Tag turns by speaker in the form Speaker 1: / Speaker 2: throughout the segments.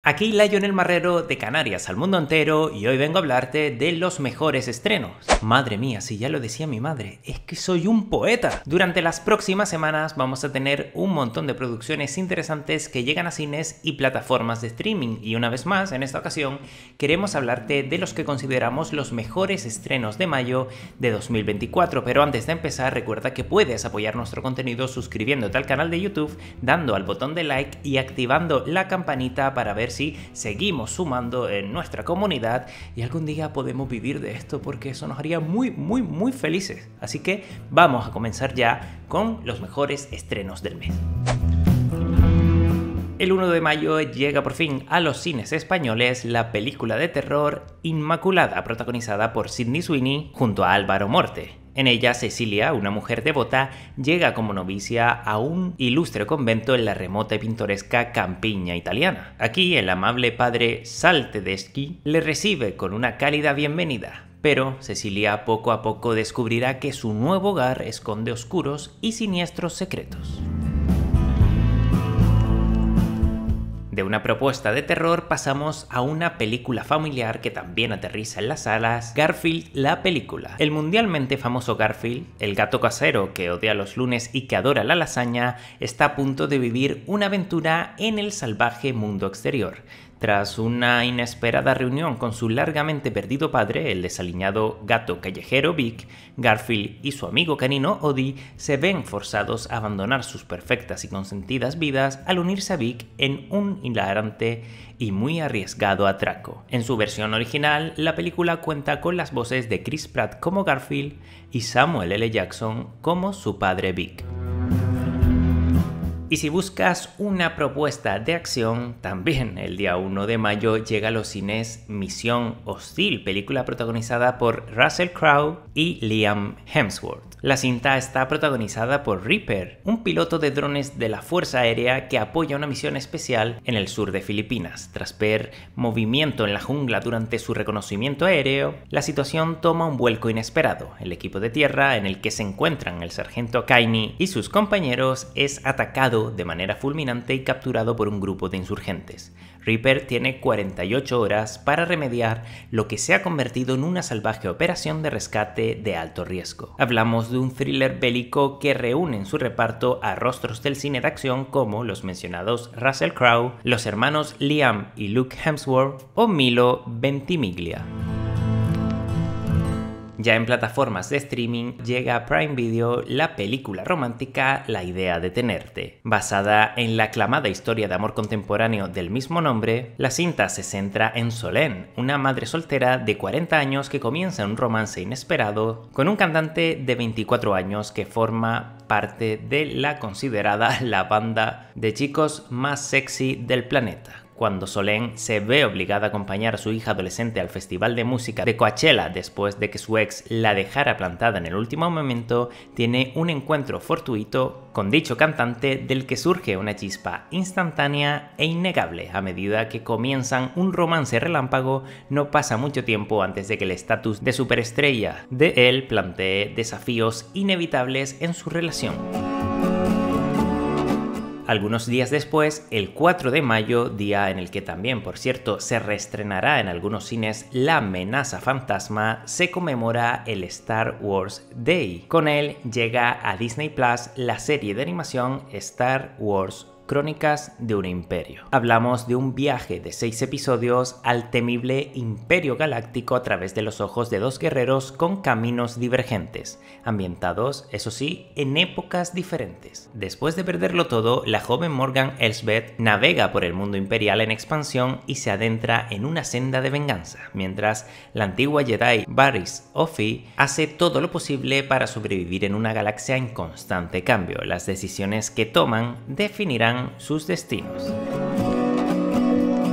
Speaker 1: Aquí Lionel Marrero de Canarias al mundo entero y hoy vengo a hablarte de los mejores estrenos. Madre mía, si ya lo decía mi madre, es que soy un poeta. Durante las próximas semanas vamos a tener un montón de producciones interesantes que llegan a cines y plataformas de streaming y una vez más, en esta ocasión, queremos hablarte de los que consideramos los mejores estrenos de mayo de 2024. Pero antes de empezar, recuerda que puedes apoyar nuestro contenido suscribiéndote al canal de YouTube, dando al botón de like y activando la campanita para ver si seguimos sumando en nuestra comunidad y algún día podemos vivir de esto, porque eso nos haría muy felices. Así que vamos a comenzar ya con los mejores estrenos del mes. El 1 de mayo llega por fin a los cines españoles la película de terror Inmaculada, protagonizada por Sydney Sweeney junto a Álvaro Morte. En ella, Cecilia, una mujer devota, llega como novicia a un ilustre convento en la remota y pintoresca campiña italiana. Aquí, el amable padre Sal Tedeschi le recibe con una cálida bienvenida. Pero Cecilia poco a poco descubrirá que su nuevo hogar esconde oscuros y siniestros secretos. De una propuesta de terror pasamos a una película familiar que también aterriza en las salas, Garfield la película. El mundialmente famoso Garfield, el gato casero que odia los lunes y que adora la lasaña, está a punto de vivir una aventura en el salvaje mundo exterior. Tras una inesperada reunión con su largamente perdido padre, el desaliñado gato callejero Vic, Garfield y su amigo canino Odie se ven forzados a abandonar sus perfectas y consentidas vidas al unirse a Vic en un hilarante y muy arriesgado atraco. En su versión original, la película cuenta con las voces de Chris Pratt como Garfield y Samuel L. Jackson como su padre Vic. Y si buscas una propuesta de acción, también el día 1 de mayo llega a los cines Misión Hostil, película protagonizada por Russell Crowe y Liam Hemsworth. La cinta está protagonizada por Reaper, un piloto de drones de la Fuerza Aérea que apoya una misión especial en el sur de Filipinas. Tras ver movimiento en la jungla durante su reconocimiento aéreo, la situación toma un vuelco inesperado. El equipo de tierra en el que se encuentran el sargento Kaini y sus compañeros es atacado de manera fulminante y capturado por un grupo de insurgentes. Reaper tiene 48 horas para remediar lo que se ha convertido en una salvaje operación de rescate de alto riesgo. Hablamos de un thriller bélico que reúne en su reparto a rostros del cine de acción como los mencionados Russell Crowe, los hermanos Liam y Luke Hemsworth o Milo Ventimiglia. Ya en plataformas de streaming llega a Prime Video la película romántica La idea de tenerte. Basada en la aclamada historia de amor contemporáneo del mismo nombre, la cinta se centra en Solène, una madre soltera de 40 años que comienza un romance inesperado con un cantante de 24 años que forma parte de la considerada la banda de chicos más sexy del planeta. Cuando Solène se ve obligada a acompañar a su hija adolescente al festival de música de Coachella después de que su ex la dejara plantada en el último momento, tiene un encuentro fortuito con dicho cantante del que surge una chispa instantánea e innegable. A medida que comienzan un romance relámpago, no pasa mucho tiempo antes de que el estatus de superestrella de él plantee desafíos inevitables en su relación. Algunos días después, el 4 de mayo, día en el que también, por cierto, se reestrenará en algunos cines La amenaza fantasma, se conmemora el Star Wars Day. Con él llega a Disney Plus la serie de animación Star Wars Crónicas de un Imperio. Hablamos de un viaje de 6 episodios al temible Imperio Galáctico a través de los ojos de dos guerreros con caminos divergentes, ambientados, eso sí, en épocas diferentes. Después de perderlo todo, la joven Morgan Elsbeth navega por el mundo imperial en expansión y se adentra en una senda de venganza, mientras la antigua Jedi Varys Offee hace todo lo posible para sobrevivir en una galaxia en constante cambio. Las decisiones que toman definirán sus destinos.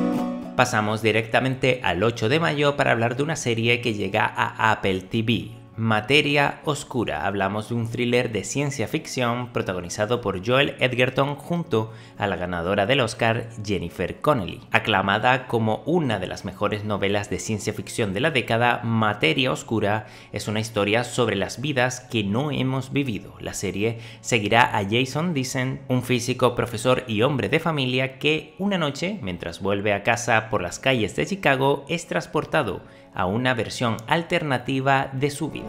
Speaker 1: Pasamos directamente al 8 de mayo para hablar de una serie que llega a Apple TV. Materia Oscura. Hablamos de un thriller de ciencia ficción protagonizado por Joel Edgerton junto a la ganadora del Oscar Jennifer Connelly. Aclamada como una de las mejores novelas de ciencia ficción de la década, Materia Oscura es una historia sobre las vidas que no hemos vivido. La serie seguirá a Jason Dicen, un físico, profesor y hombre de familia que una noche, mientras vuelve a casa por las calles de Chicago, es transportado a una versión alternativa de su vida.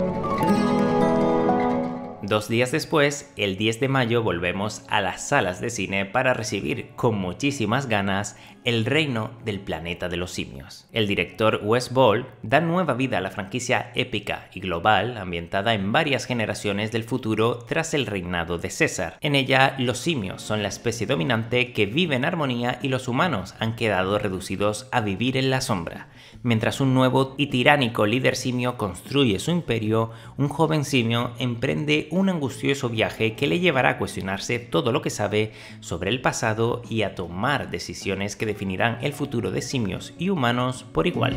Speaker 1: 2 días después, el 10 de mayo, volvemos a las salas de cine para recibir con muchísimas ganas El reino del planeta de los simios. El director Wes Ball da nueva vida a la franquicia épica y global ambientada en varias generaciones del futuro tras el reinado de César. En ella, los simios son la especie dominante que vive en armonía y los humanos han quedado reducidos a vivir en la sombra. Mientras un nuevo y tiránico líder simio construye su imperio, un joven simio emprende un angustioso viaje que le llevará a cuestionarse todo lo que sabe sobre el pasado y a tomar decisiones que definirán el futuro de simios y humanos por igual.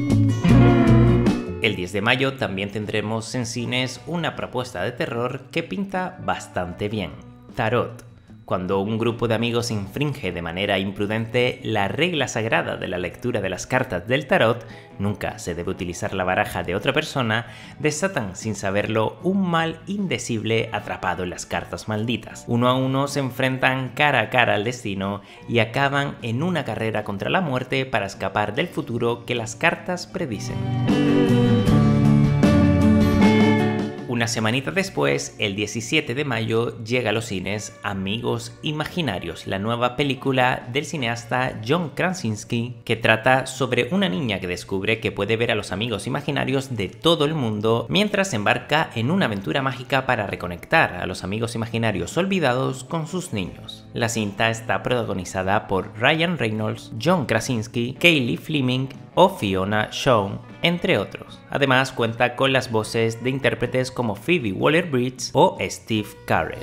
Speaker 1: El 10 de mayo también tendremos en cines una propuesta de terror que pinta bastante bien: Tarot. Cuando un grupo de amigos infringe de manera imprudente la regla sagrada de la lectura de las cartas del tarot, nunca se debe utilizar la baraja de otra persona, desatan sin saberlo un mal indecible atrapado en las cartas malditas. Uno a uno se enfrentan cara a cara al destino y acaban en una carrera contra la muerte para escapar del futuro que las cartas predicen. Una semanita después, el 17 de mayo, llega a los cines Amigos Imaginarios, la nueva película del cineasta John Krasinski, que trata sobre una niña que descubre que puede ver a los amigos imaginarios de todo el mundo mientras se embarca en una aventura mágica para reconectar a los amigos imaginarios olvidados con sus niños. La cinta está protagonizada por Ryan Reynolds, John Krasinski, Cailey Fleming o Fiona Shaw, entre otros. Además cuenta con las voces de intérpretes como Phoebe Waller-Bridge o Steve Carell.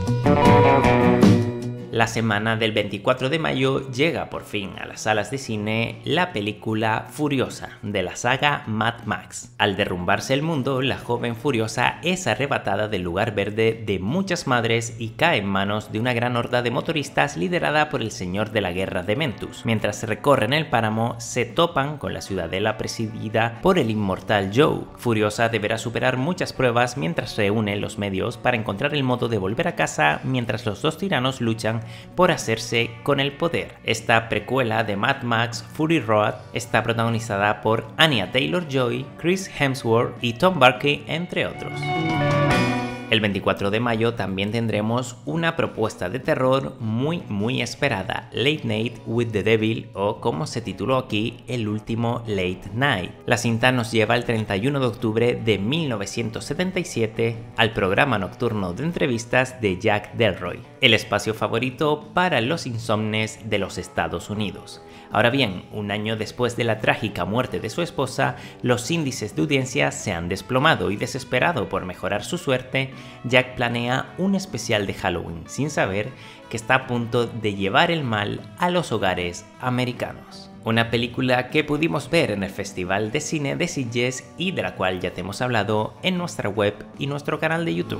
Speaker 1: La semana del 24 de mayo llega por fin a las salas de cine la película Furiosa de la saga Mad Max. Al derrumbarse el mundo, la joven Furiosa es arrebatada del lugar verde de muchas madres y cae en manos de una gran horda de motoristas liderada por el señor de la guerra Dementus. Mientras recorren el páramo, se topan con la ciudadela presidida por el inmortal Joe. Furiosa deberá superar muchas pruebas mientras reúne los medios para encontrar el modo de volver a casa mientras los dos tiranos luchan por hacerse con el poder. Esta precuela de Mad Max Fury Road está protagonizada por Anya Taylor-Joy, Chris Hemsworth y Tom Burke, entre otros. El 24 de mayo también tendremos una propuesta de terror muy esperada, Late Night with the Devil, o como se tituló aquí, El último Late Night. La cinta nos lleva el 31 de octubre de 1977 al programa nocturno de entrevistas de Jack Delroy, el espacio favorito para los insomnes de los Estados Unidos. Ahora bien, un año después de la trágica muerte de su esposa, los índices de audiencia se han desplomado y, desesperado por mejorar su suerte, Jack planea un especial de Halloween sin saber que está a punto de llevar el mal a los hogares americanos. Una película que pudimos ver en el Festival de Cine de Sitges y de la cual ya te hemos hablado en nuestra web y nuestro canal de YouTube.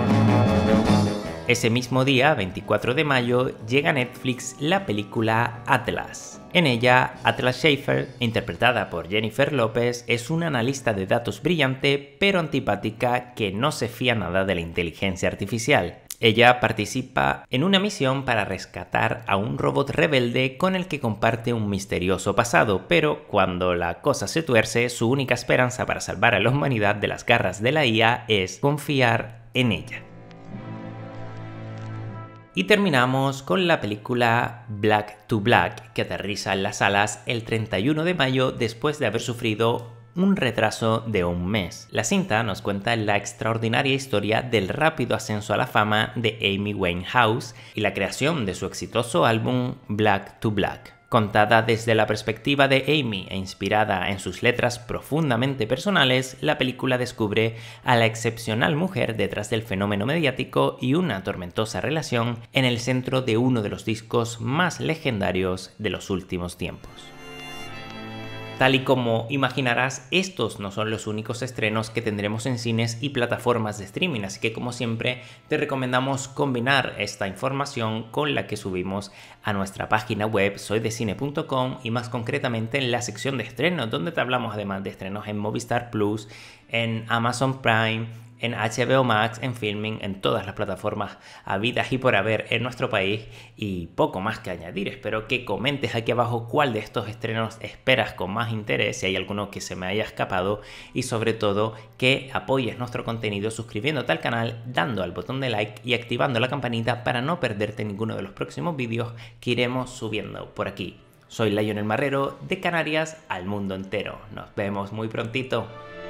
Speaker 1: Ese mismo día, 24 de mayo, llega a Netflix la película Atlas. En ella, Atlas Shaffer, interpretada por Jennifer Lopez, es una analista de datos brillante pero antipática que no se fía nada de la inteligencia artificial. Ella participa en una misión para rescatar a un robot rebelde con el que comparte un misterioso pasado, pero cuando la cosa se tuerce, su única esperanza para salvar a la humanidad de las garras de la IA es confiar en ella. Y terminamos con la película Black to Black, que aterriza en las salas el 31 de mayo después de haber sufrido un retraso de un mes. La cinta nos cuenta la extraordinaria historia del rápido ascenso a la fama de Amy Winehouse y la creación de su exitoso álbum Black to Black. Contada desde la perspectiva de Amy e inspirada en sus letras profundamente personales, la película descubre a la excepcional mujer detrás del fenómeno mediático y una tormentosa relación en el centro de uno de los discos más legendarios de los últimos tiempos. Tal y como imaginarás, estos no son los únicos estrenos que tendremos en cines y plataformas de streaming, así que como siempre te recomendamos combinar esta información con la que subimos a nuestra página web soydecine.com y más concretamente en la sección de estrenos, donde te hablamos además de estrenos en Movistar Plus, en Amazon Prime, en HBO Max, en Filming, en todas las plataformas habidas y por haber en nuestro país y poco más que añadir. Espero que comentes aquí abajo cuál de estos estrenos esperas con más interés, si hay alguno que se me haya escapado y sobre todo que apoyes nuestro contenido suscribiéndote al canal, dando al botón de like y activando la campanita para no perderte ninguno de los próximos vídeos que iremos subiendo por aquí. Soy Lionel Marrero, de Canarias al mundo entero. Nos vemos muy prontito.